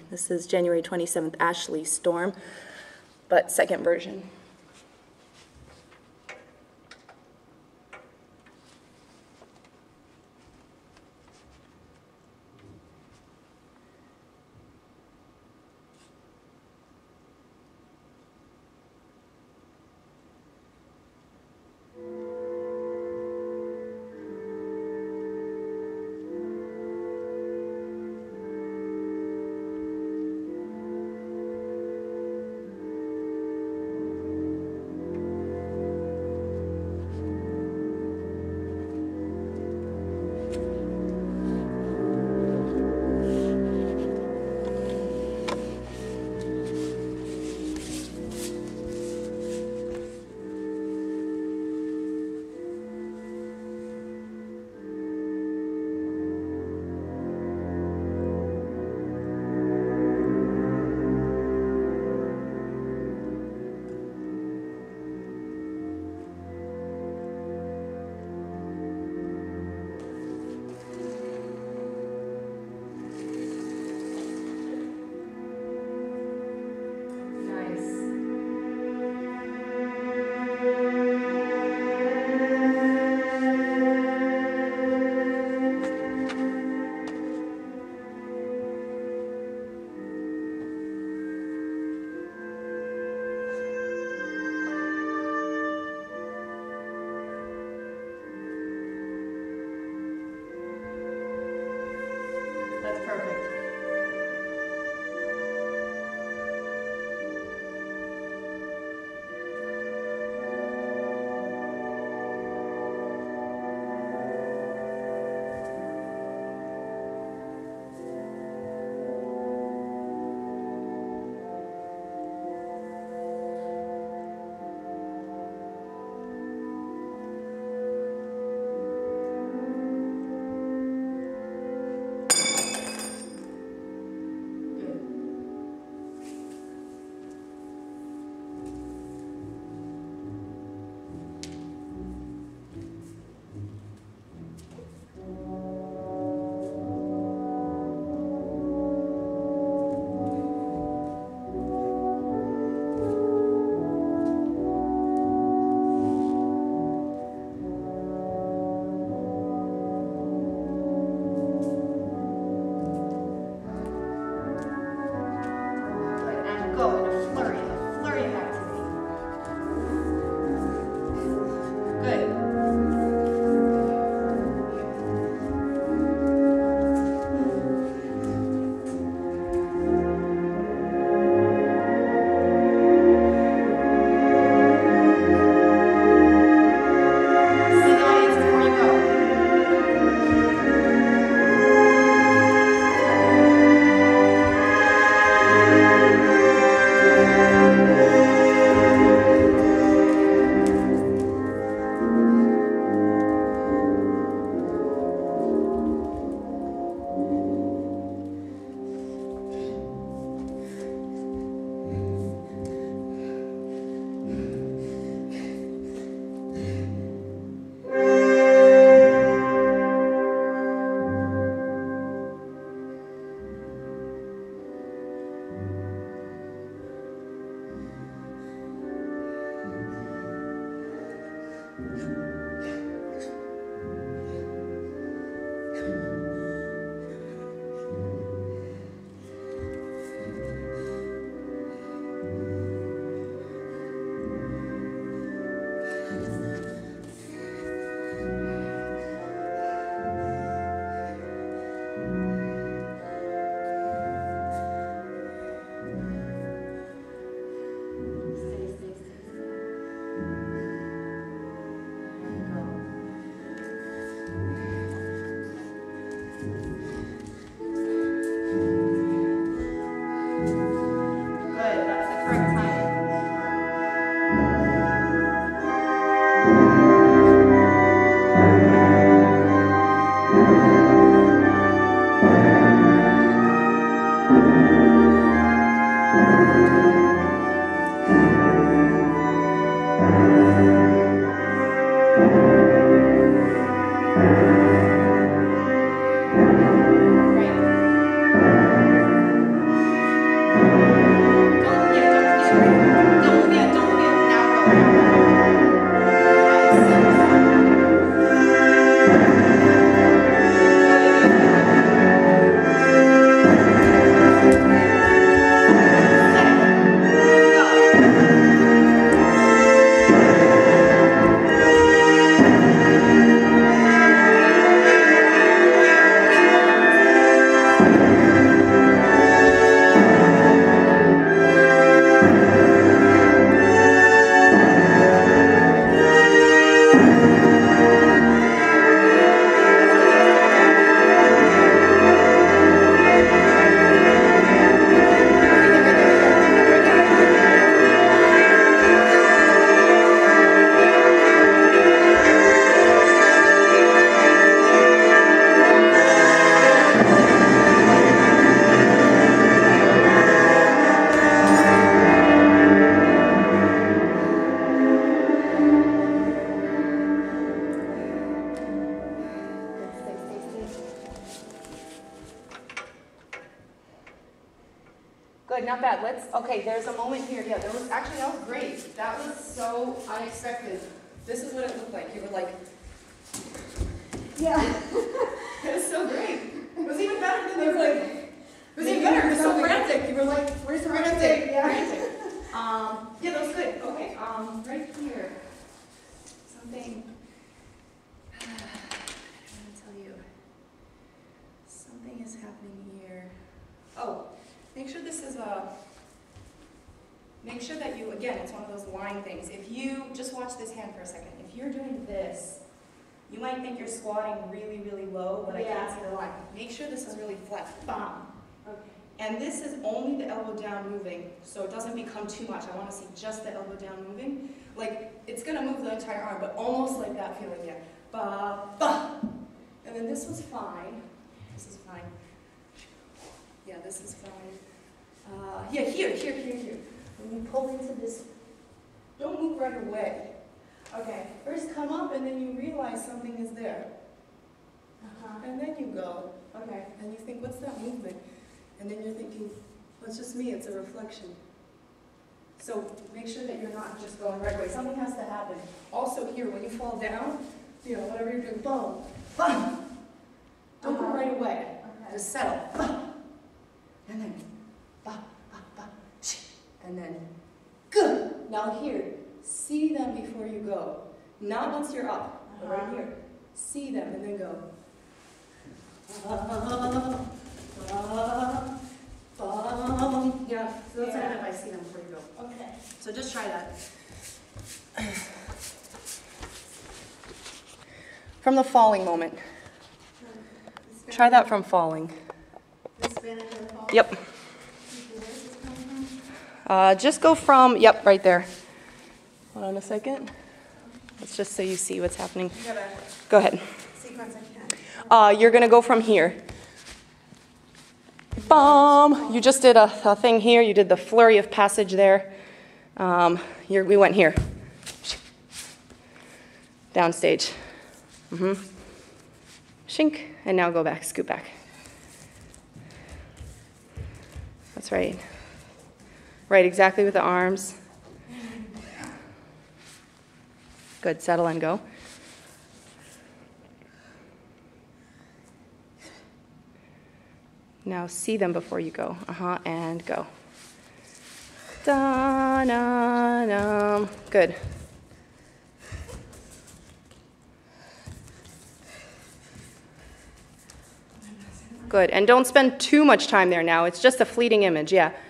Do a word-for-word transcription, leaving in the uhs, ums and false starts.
This is January twenty-seventh Ashley storm, but second version. Good, not bad. Let's, okay, there's a moment here. Yeah, there was, actually, that was great. That was so unexpected. This is what it looked like. You were like, Yeah. it was so great. It was even better than, it was like, it was even better. It was so frantic. You were like, where's the frantic? Yeah. Frantic. Um, yeah, that was good. Okay, um, right here. Something, I'm going to tell you. Something is happening here. Oh, make sure this is a, make sure that you, again, it's one of those line things. If you, just watch this hand for a second. If you're doing this, you might think you're squatting really, really low, but I Yeah. can't see the line. Make sure this is really flat. Bam. Okay. And this is only the elbow down moving, so it doesn't become too much. I want to see just the elbow down moving. Like, it's going to move the entire arm, but almost like that feeling, yeah. Ba, ba. And then this was fine. This is fine. Yeah, this is fine. Uh, yeah, here, here, here, here. When you pull into this, don't move right away. Okay, first come up and then you realize something is there. Uh-huh. And then you go, okay, and you think, what's that movement? And then you're thinking, well, it's just me, it's a reflection. So make sure that you're not just going right away. Something has to happen. Also here, when you fall down, you know, whatever you're doing, boom, boom. Don't go Uh-huh. right away. Okay. Just settle. Boom. And then, ba, ba, ba, sh, and then, good. Now here, see them before you go. Not once you're up, but right here. See them and then go. Ba, ba, bum. Yeah, so that's Yeah. kind of I see them before you go. Okay. So just try that. From the falling moment. Try that from falling. This Spanish or fall? Yep. Where does this come from? Uh, just go from, yep, right there. Hold on a second. Let's just so you see what's happening. You gotta Go ahead. sequence I can. Uh, you're going to go from here. Bum. You just did a, a thing here. You did the flurry of passage there. Um, you're, we went here. Downstage. Mm-hmm. Shink. And now go back. Scoot back. That's right. Right, exactly with the arms. Good. Settle and go. Now see them before you go. Uh-huh, and go. Da-na-na. Good. Good. And don't spend too much time there now. It's just a fleeting image, yeah.